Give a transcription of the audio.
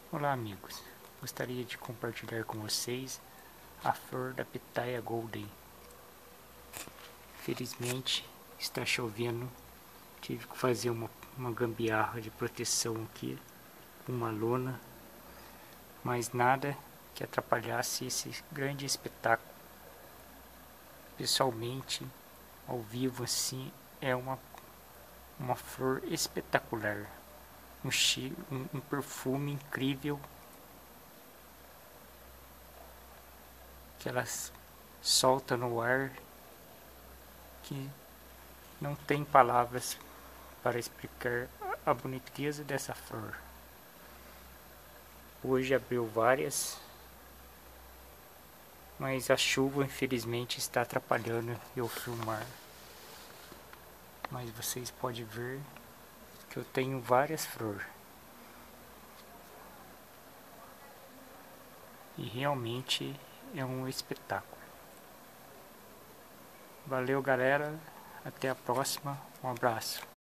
Olá amigos, gostaria de compartilhar com vocês a flor da pitaia golden. Felizmente está chovendo, tive que fazer uma gambiarra de proteção aqui, uma lona, mas nada que atrapalhasse esse grande espetáculo. Pessoalmente, ao vivo assim, é uma flor espetacular, um perfume incrível que ela solta no ar, que não tem palavras para explicar a boniteza dessa flor. Hoje abriu várias, mas a chuva infelizmente está atrapalhando eu filmar. Mas vocês podem ver que eu tenho várias flores. E realmente é um espetáculo. Valeu galera, até a próxima, um abraço.